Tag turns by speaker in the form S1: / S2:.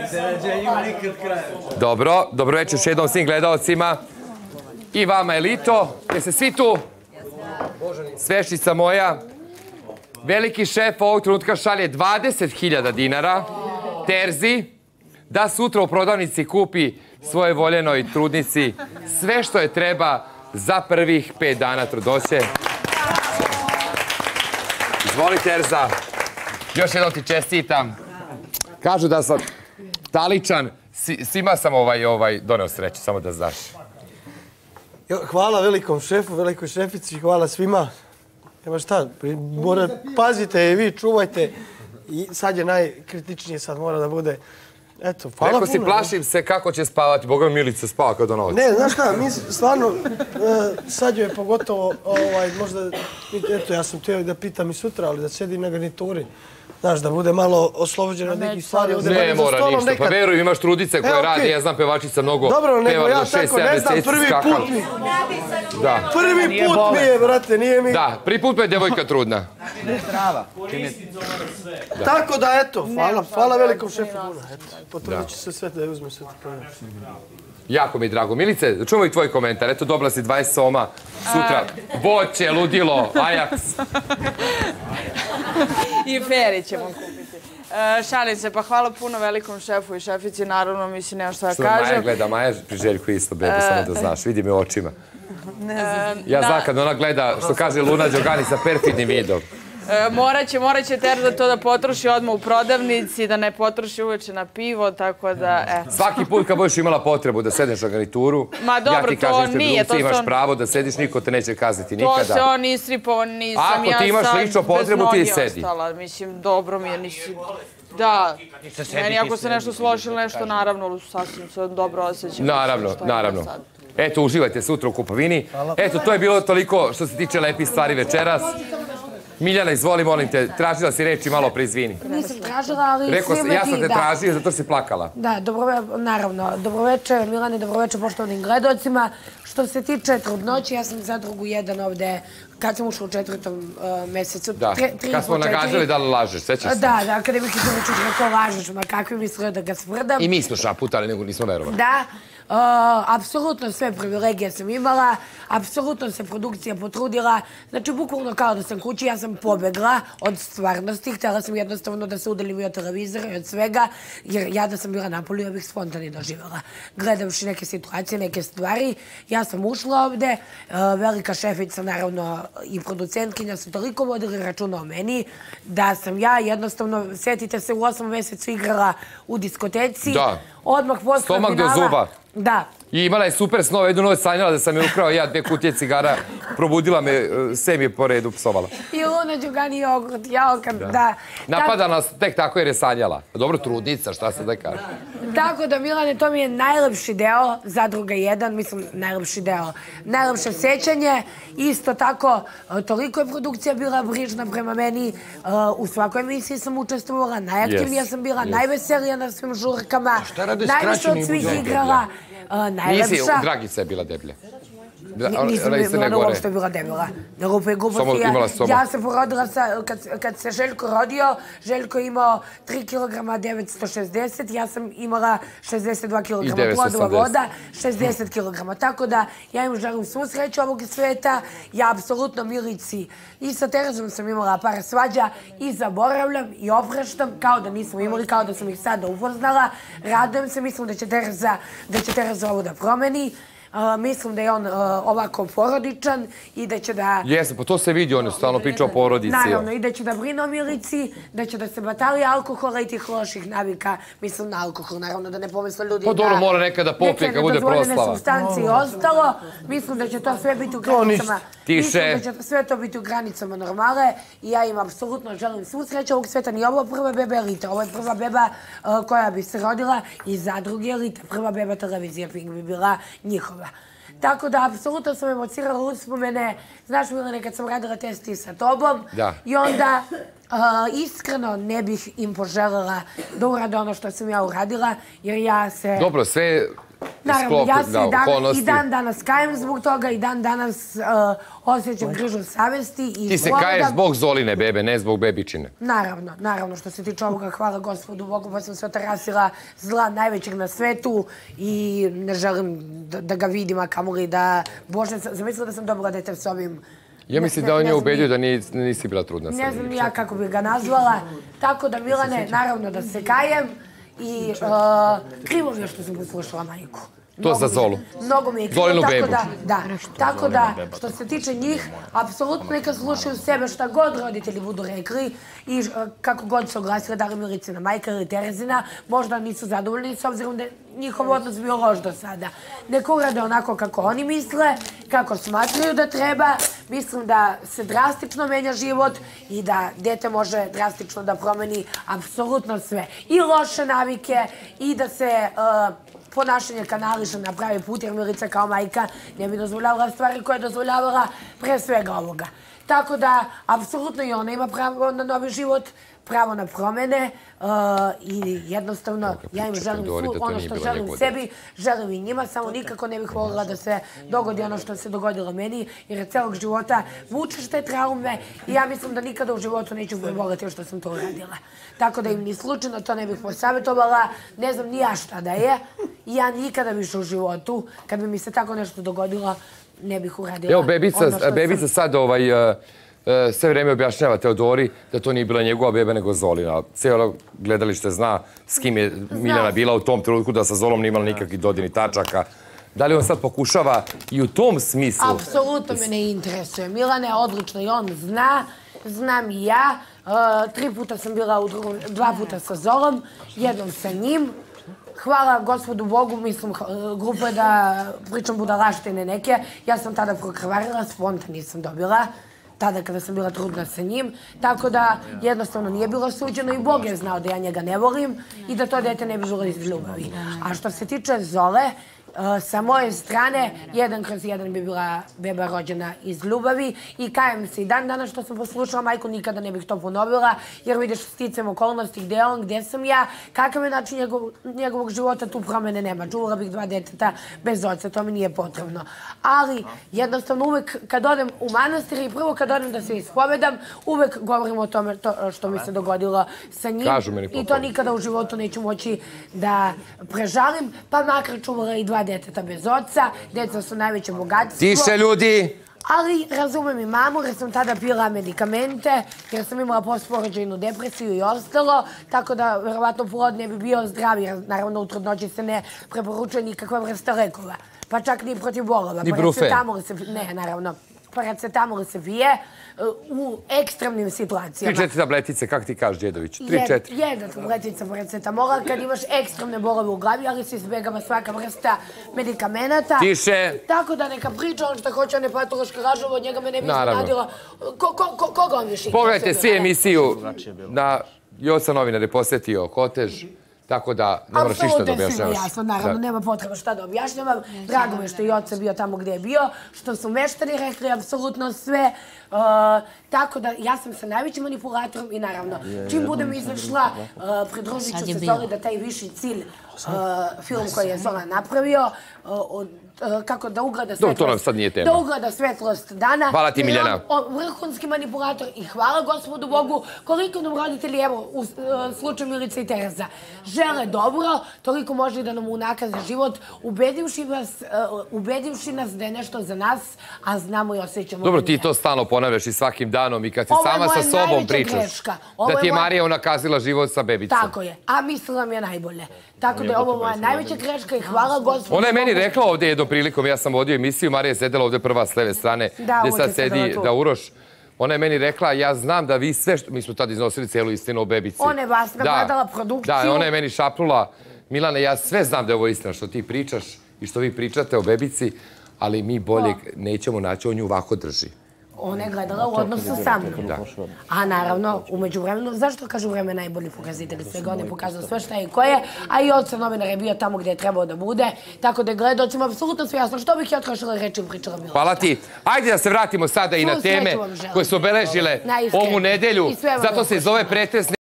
S1: Dobro, dobro večer još jednom svim gledalcima. I vama, Elito. Jeste svi tu? Sveščica moja. Veliki šef ovog trenutka šalje 20.000 dinara Terzi da sutra u prodavnici kupi svoje voljenoj trudnici sve što je treba za prvih 5 dana trudnoće. Izvoli, Terza. Još jednom ti čestitam. Kažu da sam taličan. Svima sam doneo sreću, samo da znaš.
S2: Hvala velikom šefu, velikoj šefici, hvala svima. Nema šta, pazite i vi, čuvajte. I sad je najkritičnije, sad mora da bude. Eto, hvala puno.
S1: Rekao si, plašim se kako će spavati. Boga Milica spava kao do noći.
S2: Ne, znaš šta, mi stvarno, sad joj je pogotovo, možda, eto, ja sam htio da pitam i sutra, ali da sedim na garnituri. Znaš, da bude malo oslobođeno od nekih stvari.
S1: Ne mora ništa, pa veruj, imaš trudice koje radi, ja znam pevačica mnogo.
S2: Dobro, nego ja tako, ne znam, prvi put mi. Prvi put mi je, brate, nije mi.
S1: Da, prvi put me je devojka trudna.
S3: Ne trava.
S2: Tako da, eto, hvala velikom šefu. Potrudit ću se sve da uzme sve to.
S1: Jako mi je drago. Milice, čuvaj tvoj komentar. Eto, dobila si 20 soma. Sutra voće, ludilo, Ajax.
S4: I Feri ćemo kupiti. Šalim se, pa hvala puno velikom šefu i šefici, naravno, mislim, nema što da kažem.
S1: Maja gleda, Maja pri Željku isto, bebe, samo da znaš, vidi me u očima. Ja znam kad ona gleda, što kaže Luna Đogani, sa perfidnim vidom.
S4: Morat će Terza to da potroši odmah u prodavnici, da ne potroši uveče na pivo, tako da, eto.
S1: Svaki put kad budeš imala potrebu da sedneš na garnituru, ja ti kažem što je imaš pravo da sediš, niko te neće kazniti nikada.
S4: To se on istripovao, nisam ja sad
S1: ako ti imaš lično potrebu, ti sedi.
S4: Mislim, dobro mi je, nisi... Da, meni ako se nešto složi ili nešto, naravno, sasvim se dobro osjećam.
S1: Naravno. Eto, uživajte sutra u kupovini. Eto, to je bilo toliko što se tiče lepih stvari večeras. Miljana, izvoli, molim te, tražila si reči, malo preizvini.
S5: Nisam tražila, ali svima ti da.
S1: Ja sam te tražio, zato si plakala.
S5: Da, naravno. Dobroveče, Milane, dobroveče poštovanim gledalcima. Što se tiče trudnoće, ja sam za drugu jedan ovde, kad sam ušla u 4. mesecu.
S1: Da, kad smo nagađali da li lažeš, sećaš se?
S5: Da, kada mi hitno učiti kako lažeš, ma kakvi mislio da ga sprdam.
S1: I mi smo šaputali, nego nismo verovali.
S5: Da. Apsolutno sve privilegije sam imala, apsolutno se produkcija potrudila, znači bukvalno kao da sam kući, ja sam pobegla od stvarnosti, htjela sam jednostavno da se udalim i od televizora i od svega, jer ja da sam bila napolju, ja bih spontano doživjela. Gledavši neke situacije, neke stvari, ja sam ušla ovde, velika šefica, naravno i producentkinja su toliko vodili računa o meni, da sam ja jednostavno, sjetite se, u 8. mjesecu igrala u diskoteci, odmah posle finala.
S1: Stomak do zuba.
S5: Da.
S1: I imala je super snova, jednu noć sanjala da sam je ukrao ja 2 kutije cigara, probudila me, sve mi je po redu psovala.
S5: I Luna Đugani jogurt, jao kad da...
S1: Napada nas tek tako jer je sanjala. Dobro, trudnica, šta se da kaže.
S5: Tako da, Milane, to mi je najlepši deo, Zadruga 1, mislim, najlepši deo. Najlepše sećanje, isto tako, toliko je produkcija bila brižna prema meni, u svakoj emisiji sam učestvovala, najaktivnija sam bila, najveselija na svim žurkama, najviše od svih igrala.
S1: Nisi, Dragica je bila deblja.
S5: Nisam ona uopšte bila debela. Ne lupe gluposti. Ja se porodila, kad se Željko rodio, Željko je imao 3 kg 960, ja sam imala 62 kg plodova voda, 60 kg. Tako da ja im želim svu sreću ovog sveta. Ja apsolutno Milici i sa Terazom sam imala par svađa i zaboravljam i opraštam kao da nismo imali, kao da sam ih sada upoznala. Radujem se, mislim da će Tereza ovo da promeni. Mislim da je on ovako porodičan i da će da...
S1: Jeste, pa to se vidi, on je stalno pričao o porodici.
S5: Naravno, i da će da brine o Milici, da će da se batali alkohola i tih loših navika. Mislim na alkohol, naravno, da ne pomisle ljudi da...
S1: Pa dobro, mora nekada popije kad bude proslava.
S5: Neke nedozvoljene supstanci i ostalo. Mislim da će to sve biti u granicama... Mislim da će sve to biti u granicama normale i ja im apsolutno želim svu sreću ovog sveta. Ni ovo prva beba Elite, ovo je prva beba koja bi se rodila iz Zadruge Elite. Prva beba televizija Pink bi bila njihova. Tako da, apsolutno sam emocirala uspomene. Znaš, Milane, kad sam radila testi sa tobom i onda iskreno ne bih im poželjela da urade ono što sam ja uradila, jer ja se...
S1: Dobro, sve
S5: Naravno, ja se i dan danas kajem zbog toga i dan danas osjećam grižu savesti.
S1: Ti se kaješ zbog Zoline bebe, ne zbog bebičine.
S5: Naravno, što se tiče ovoga, hvala Gospodu Bogu, pa sam se otarasila zla najvećeg na svetu i ne želim da ga vidim, a kamoli da... Bože, zamislila da sam dobila dete s ovim...
S1: Ja mislim da on je ubedio da nisi bila trudna.
S5: Ne znam ni ja kako bih ga nazvala. Tako da, Milane, naravno da se kajem i krivo mi je što sam poslušala majku.
S1: To za Zolu.
S5: Mnogo mi je krivo.
S1: Zolinu bebu.
S5: Tako da, što se tiče njih, apsolutno neka slušaju sebe šta god roditelji budu rekli i kako god se oglasila, da li Milicina majka ili Terezina, možda nisu zadovoljni s obzirom da je njihov odnos bio loš do sada. Neka urade onako kako oni misle, kako smatraju da treba. Mislim da se drastično menja život i da dete može drastično da promeni apsolutno sve. I loše navike i da se... ponašanje kanališa na pravi put, jer Milica kao majka ne bi dozvoljavala stvari koje je dozvoljavala pre svega ovoga. Tako da, apsolutno i ona ima pravo na novi život, pravo na promene i jednostavno ja im želim ono što želim sebi, želim i njima, samo nikako ne bih voljela da se dogodi ono što se dogodilo meni, jer je celog života vučeš te traume i ja mislim da nikada u životu neću preboleti što sam to uradila. Tako da im ni slučajno to ne bih posavjetovala, ne znam ni ja šta da je i ja nikada više u životu, kad bi mi se tako nešto dogodilo, ne bih uradila.
S1: Evo, bebica sad sve vreme objašnjava Teodori da to nije bila njegova beba nego Zolina. Cijelo gledalište zna s kim je Miljana bila u tom trenutku, da sa Zolom nije imala nikakvih dodirnih tačaka. Da li on sad pokušava i u tom smislu?
S5: Apsolutno me ne interesuje. Milana je odlično i on zna, znam i ja. 3 puta sam bila u drugom, 2 puta sa Zolom, jednom sa njim. Hvala Gospodu Bogu, mislim, glupo je da pričam budalaštine neke. Ja sam tada prokrvarila, spontan nisam dobila. Tada kada sam bila trudna sa njim, tako da jednostavno nije bilo suđeno i Bog je znao da ja njega ne volim i da to dete ne bi bilo iz ljubavi. A što se tiče Zole, sa moje strane, 1/1 bi bila beba rođena iz ljubavi i kajem se i dan danas što sam poslušala majku, nikada ne bih to ponovila, jer vidiš sticam okolnosti gde je on, gde sam ja, kakav je način njegovog života, tu promene nema. Čuvala bih 2 deteta bez oca, to mi nije potrebno. Ali jednostavno uvek kad odem u manastir i prvo kad odem da se ispovedam, uvek govorim o tome što mi se dogodilo sa njim i to nikada u životu neću moći da prežalim, pa makar čuvala i 2 deteta bez oca, deca su najveće bogatstvo.
S1: Tiše ljudi!
S5: Ali razumem i mamu, jer sam tada pila medikamente, jer sam imala postporođajnu depresiju i ostalo, tako da verovatno plod ne bi bio zdrav, jer naravno u trudnoći se ne preporučuje nikakva vrsta lekova. Pa čak ni protiv bolova.
S1: Ni brufen?
S5: Ne, naravno. Paracetamol se pije u ekstremnim situacijama.
S1: 3-4 tabletice, kako ti kažeš, Đedović? 3-4?
S5: Jedna tabletica paracetamola kad imaš ekstremne bolove u glavi, ali se izbjegava svaka vrsta medikamenata.
S1: Tiše!
S5: Tako da neka priča on što hoće, on je patološka lažova, od njega me ne bi iznadila. Koga on više?
S1: Pogledajte svi emisiju na Joca Novinar je posjetio Kotež. Tako da ne moraš ništa da objašnjavaš.
S5: Apsolutno je svima jasno, naravno, nema potreba šta da objašnjavam. Drago mi je što je Joca bio tamo gdje je bio, što su meštani rekli apsolutno sve. Tako da ja sam sa najvećim manipulatorom i naravno, čim budem izašla, pridružit ću se Zoli da taj viši cilj, film koji je Zola napravio, kako da ugleda svetlost dana.
S1: Hvala ti, Miljana.
S5: Vrhunski manipulator i hvala Gospodu Bogu koliko nam roditelji, evo, u slučaju Milice i Tereza, žele dobro, toliko može da nam unakaze život, ubedivši nas da je nešto za nas, a znamo i osjećamo.
S1: Dobro, ti to stalno ponavljaš i svakim danom i kad si sama sa sobom pričaš. Da ti je Marija unakazila život sa bebicom.
S5: Tako je, a mislila mi je najbolje. Tako da je ovo moja najveća greška i hvala Gospodu.
S1: Ona je meni rekla ovdje jednom prilikom, ja sam vodio emisiju, Marija je sedela ovdje prva s leve strane, gdje sad sedi Uroš. Ona je meni rekla, ja znam da vi sve što... Mi smo tada iznosili cijelu istinu o bebici.
S5: Ona je vas nagledala produkciju.
S1: Da, ona je meni šapnula, Milane, ja sve znam da je ovo istina što ti pričaš i što vi pričate o bebici, ali mi bolje nećemo naći, on nju ovako drži.
S5: Ona je gledala u odnosu sa mnom. A naravno, umeđu vremenu, zašto kažu vreme najbolji pokazitelj svega, on je pokazao sve šta je i ko je, a i Joca Novinar je bio tamo gdje je trebao da bude, tako da je gledalcima apsolutno sve jasno. Što bih ja trošila reći i pričala Miloša?
S1: Hvala ti. Ajde da se vratimo sada i na teme koje su obeležile ovu nedelju. Zato se zove pretres